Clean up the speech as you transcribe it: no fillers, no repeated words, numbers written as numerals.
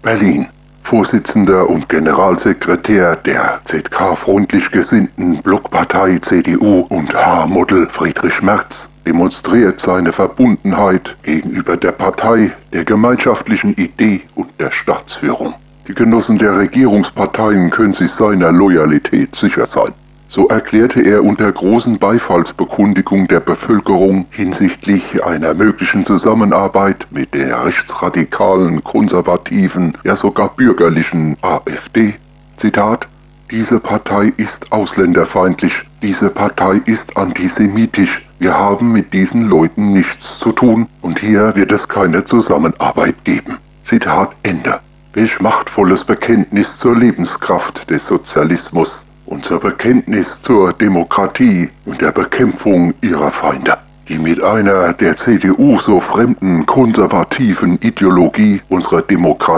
Berlin. Vorsitzender und Generalsekretär der ZK-freundlich gesinnten Blockpartei CDU und H-Model Friedrich Merz demonstriert seine Verbundenheit gegenüber der Partei, der gemeinschaftlichen Idee und der Staatsführung. Die Genossen der Regierungsparteien können sich seiner Loyalität sicher sein. So erklärte er unter großen Beifallsbekundigung der Bevölkerung hinsichtlich einer möglichen Zusammenarbeit mit der rechtsradikalen, konservativen, ja sogar bürgerlichen AfD, Zitat, diese Partei ist ausländerfeindlich, diese Partei ist antisemitisch, wir haben mit diesen Leuten nichts zu tun und hier wird es keine Zusammenarbeit geben. Zitat Ende. Welch machtvolles Bekenntnis zur Lebenskraft des Sozialismus. Unser Bekenntnis zur Demokratie und der Bekämpfung ihrer Feinde, die mit einer der CDU so fremden konservativen Ideologie unsere Demokratie